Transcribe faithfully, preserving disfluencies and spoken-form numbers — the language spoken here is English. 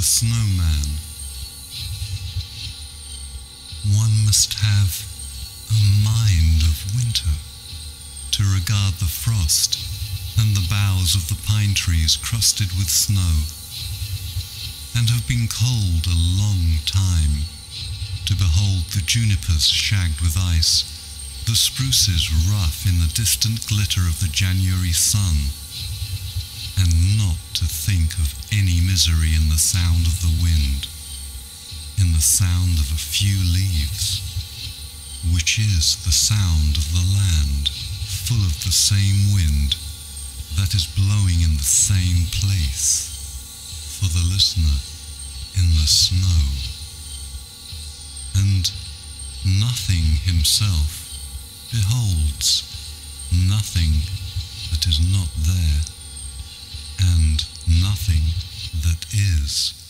the Snowman. One must have a mind of winter to regard the frost and the boughs of the pine trees crusted with snow, and have been cold a long time, to behold the junipers shagged with ice, the spruces rough in the distant glitter of the January sun, and not to think of any misery in the sound of the wind, in the sound of a few leaves, which is the sound of the land, full of the same wind that is blowing in the same place, for the listener in the snow. And nothing himself beholds, nothing that is not there, and nothing that is.